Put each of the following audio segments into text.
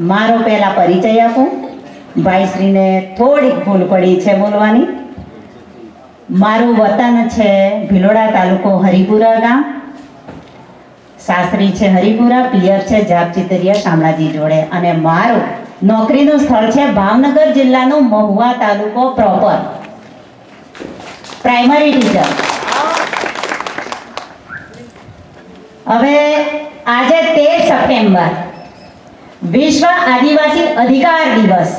મારો પહેલા પરિચય આપું. ભાઈશ્રીને થોડીક ભૂલ પડી છે બોલવાની. મારું વતન છે ભિલોડા, તાલુકો હરિપુરા ગામ. સાસરી છે હરિપુરા, પિયર છે જાપચીતરિયા શામળાજી જોડે, અને મારું નોકરીનું સ્થળ છે ભાવનગર જિલ્લાનો મહુવા તાલુકો પ્રોપર. Primary teacher. હવે આજે 13 સપ્ટેમ્બર વિશ્વ આદિવાસી અધિકાર દિવસ.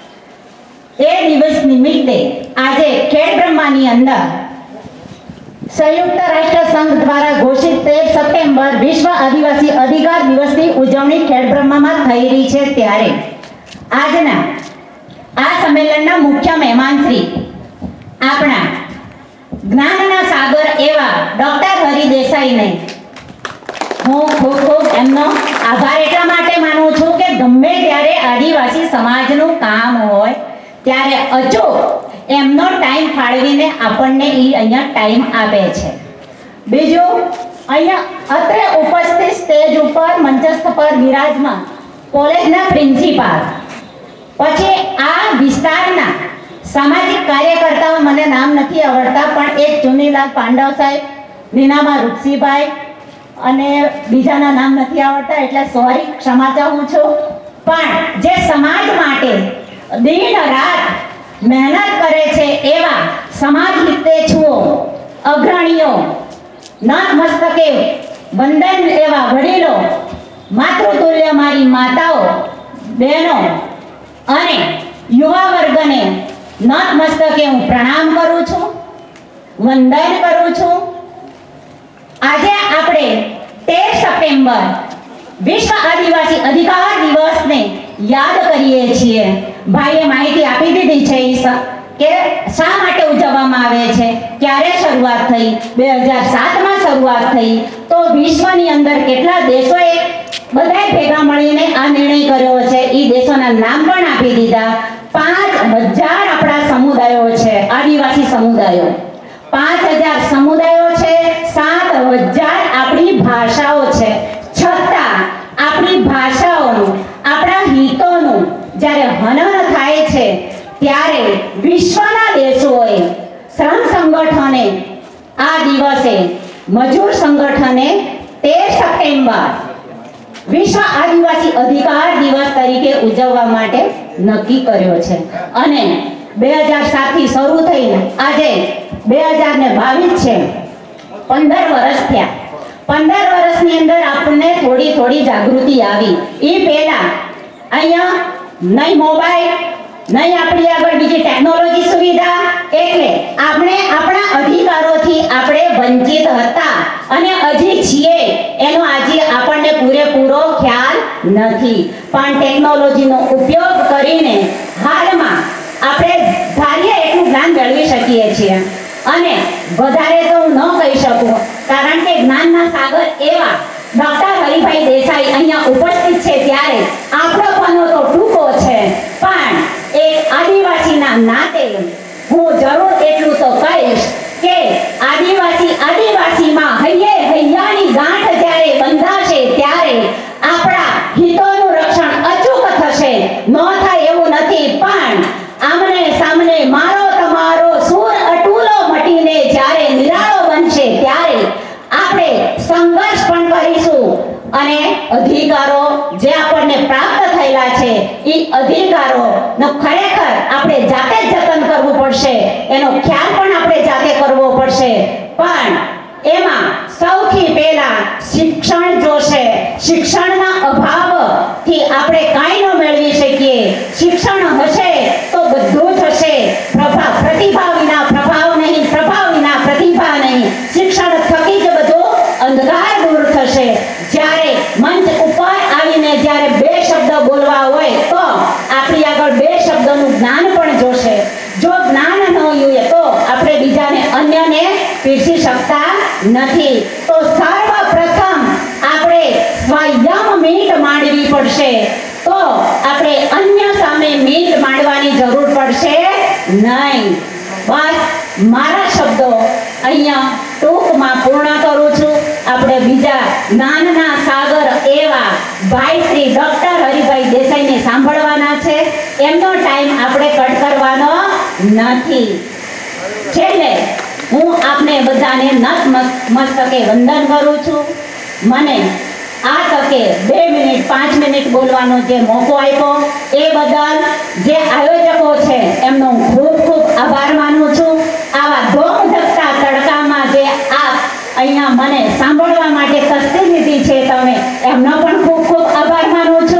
એ દિવસ નિમિત્તે આજે ખેડબ્રહ્માની અંદર સંયુક્ત રાષ્ટ્ર સંઘ દ્વારા ઘોષિત 13 સપ્ટેમ્બર વિશ્વ આદિવાસી અધિકાર દિવસની ઉજવણી ખેડબ્રહ્મામાં થઈ રહી છે. ત્યારે આજના આ સંમેલનના મુખ્ય મહેમાન શ્રી આપણા જ્ઞાનના સાગર એવા ડોક્ટર હરિ દેસાઈને હું ખૂબ ખૂબ એમનો આભાર એટલા માટે માનું છું કે ગમે ત્યારે આદિવાસી સમાજનું કામ હોય ત્યારે અચૂક એમનો ટાઈમ ફાળવીને આપણને અહીંયા ટાઈમ આપે છે. બીજું, અહીંયા અત્રે ઉપસ્થિત સ્ટેજ ઉપર મંચસ્થ પર વિરાજમાન કોલેજના પ્રિન્સિપાલ, પછી આ વિસ્તારના સામાજિક કાર્યકર્તાઓ, મને નામ નથી આવડતા પણ એક ચુનીલાલ પાંડવ સાહેબ, નીનામાં રૂપસીભાઈ અને બીજાના નામ નથી આવડતા એટલે સોરી, ક્ષમા ચાહું છું. પણ જે સમાજ માટે દિન રાત મહેનત કરે છે એવા સમાજ હિતેચ્છુઓ, અગ્રણીઓ, નતમસ્તકે વંદન એવા વડીલો, માતૃતુલ્ય મારી માતાઓ, બહેનો અને યુવા વર્ગને નતમસ્તકે હું પ્રણામ કરું છું, વંદન કરું છું. આજે આપણે 13 સપ્ટેમ્બર વિશ્વ આદિવાસી અધિકાર દિવસને યાદ કરીએ છીએ. ભાઈએ માહિતી આપી દીધી છે કે શા માટે ઉજવવામાં આવે છે, ક્યારે શરૂઆત થઈ. 2007માં શરૂઆત થઈ. તો વિશ્વની અંદર કેટલા દેશોએ બધાએ ભેગા મળીને આ નિર્ણય કર્યો છે. એ દેશોના નામ પણ આપી દીધા. 5000 આપણા સમુદાયો છે, આદિવાસી સમુદાયો. 5000 સમુદાયો છે, 7000 આપણી ભાષાઓ છે. છતાં આપણી ભાષાઓનું, આપણા હિતોનું જ્યારે હનન થાય છે ત્યારે વિશ્વના દેશોએ, શ્રમ સંગઠને આ દિવસે, મજૂર સંગઠને 13 સપ્ટેમ્બર વિશ્વ આદિવાસી અધિકાર દિવસ તરીકે ઉજવવા માટે નક્કી કર્યો છે. અને 2007 થી શરૂ થઈને આજે 2022 છે, 15 વર્ષ થયા. 15 વર્ષની અંદર આપણને થોડી થોડી જાગૃતિ આવી. એ પહેલા અહીંયા નહીં મોબાઈલ, નહીં આપણી આગળ બીજી ટેકનોલોજી સુવિધા, એટલે આપણે આપણા અધિકારોથી આપણે વંચિત હતા અને હજી છીએ એનો આજે આપણને પૂરેપૂરો ખ્યાલ નથી. પણ ટેકનોલોજીનો ઉપયોગ કરીને હાલમાં આપણે ધારીએ એટલું જ્ઞાન મેળવી શકીએ છીએ. અને વધારે તો હું ન કહી શકું, કારણ કે જ્ઞાનના સાગર એવા ડોક્ટર હરિભાઈ દેસાઈ અહીંયા ઉપસ્થિત છે ત્યારે આપણો પનો તો ટૂંકો છે, પણ એક આદિવાસીના નાતે હું જરૂર એટલું તો કહીશ કે આદિવાસીમાં હૈયે હૈયાની ગાંઠ જ્યારે બંધાશે ત્યારે આપણા હિતોનું રક્ષણ અચૂક થશે. ન થાય એવું નથી, પણ આમને સામને મારો તમારો સૂર અટૂલો મટીને જ્યારે નિરાળો બનશે ત્યારે આપણે સંઘર્ષ પણ કરીશું અને અધિકારો જે આપણને પ્રાપ્ત થયેલા છે એ અધિકારોનો ખરેખર આપણે જાતે જ જતન કરવું પડશે. એનો ખ્યાલ પણ આપણે જાતે કરવો પડશે. પણ એમાં સૌથી પહેલા શિક્ષણ જોશે. શિક્ષણના અભાવથી આપણે કાંઈ ન મેળવી શકીએ. શિક્ષણ હશે તો બધું જ હશે. પ્રતિભા વિના પ્રભાવ નહીં, પ્રભાવ વિના પ્રતિભા નહીં. શિક્ષણ થકી જ બધો અંધકાર દૂર થશે. જ્યારે મંચ ઉપર આવીને જ્યારે 2 શબ્દ બોલવા હોય તો આપણી આગળ 2 શબ્દોનું જ્ઞાન પણ જોશે. જો જ્ઞાન ન હોય તો આપણે બીજાને, અન્યને પીરસી શકતા નથી. તો સર્વપ્રથમ આપણે સ્વયં મીટ માંડવી પડશે. તો આપણે અન્ય સામે મીટ માંડવાની જરૂર પડશે નહીં. બસ મારા શબ્દો અહીંયા ટૂંકમાં પૂર્ણ કરું છું. આપણે બીજા જ્ઞાનના સાગર એવા ભાઈ શ્રી ડોક્ટર હરિભાઈ દેસાઈને સાંભળવાના છે. એમનો ટાઈમ આપણે કટ કરવાનો નથી. છેલ્લે હું આપને બધાને નતમસ્તકે વંદન કરું છું. મને આ તકે 2 મિનિટ 5 મિનિટ બોલવાનો જે મોકો આપ્યો એ બદલ જે આયોજકો છે એમનો હું ખૂબ ખૂબ આભાર માનું છું. આવા ધોમધકતા તડકામાં જે આપ અહીંયા મને સાંભળવા માટે તસ્દી લીધી છે તમે એમનો પણ ખૂબ ખૂબ આભાર માનું છું.